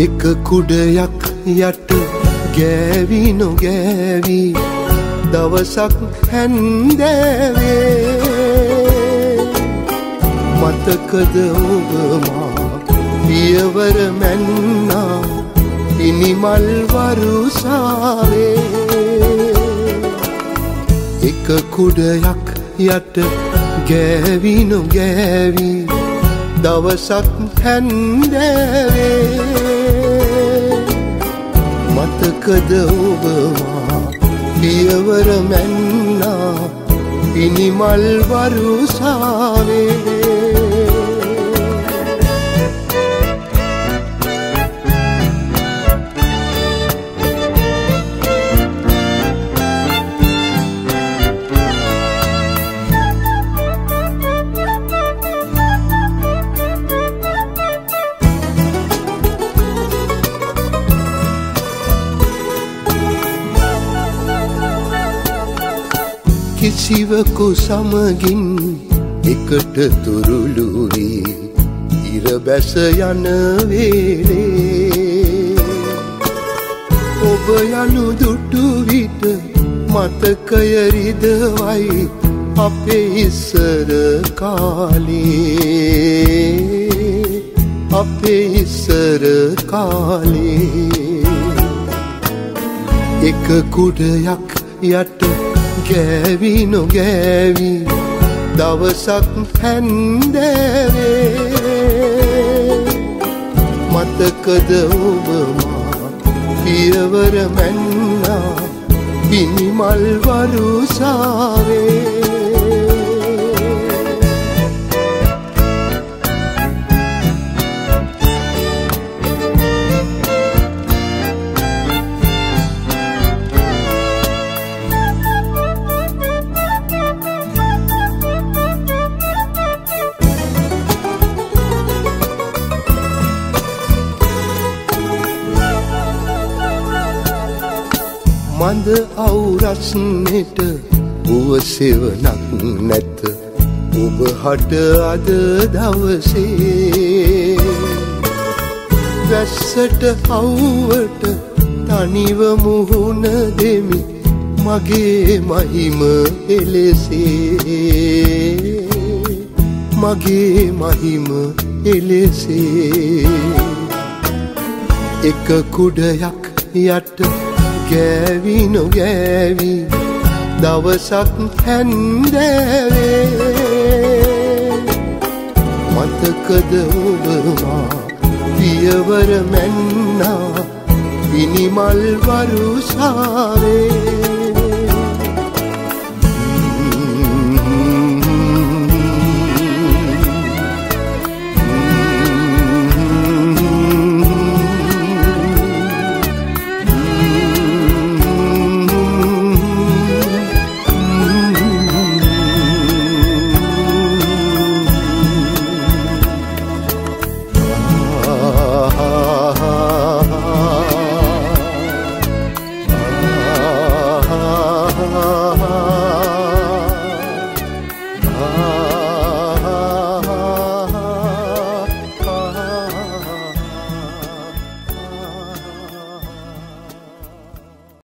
එක කුඩයක් යට ගෑවි නොගෑවි දවසක් හැන්දෑවේ මතකද ඔබ මා පියවර මැන්නා පිනිමල් වරුසාවේ එක කුඩයක් යට ගෑවි නොගෑවි දවසක් හැන්දෑවේ මතකද ඔබ මා පියවර මැන්නා පිනිමල් වරුසාවේ කිසිවකු සමගින් එකට තුරුළු වී ඉර බැස යන වේලේ ඔබ යනු දුටු විට මතකය රිදවයි අපේ ඉස්සර කාලේ එක කුඩයක් යට ගෑවි නොගෑවි දවසක් හැන්දෑවේ මතකද ඔබ මා පියවර මැන්නා පිනිමල් වරුසාවේ මඳ අවුරස්නෙට ඔබ සෙවනක් නැත ඔබ හට අද දවසේ වැස්සට අවුවට තනිව මුහුණ දෙමි මගේ මහිම එලෙසේ එක කුඩයක් යට ගෑවි නොගෑවි දවසක් හැන්දෑවේ මතකද ඔබ මා පියවර මැන්නා පිනිමල් වරුසාවේ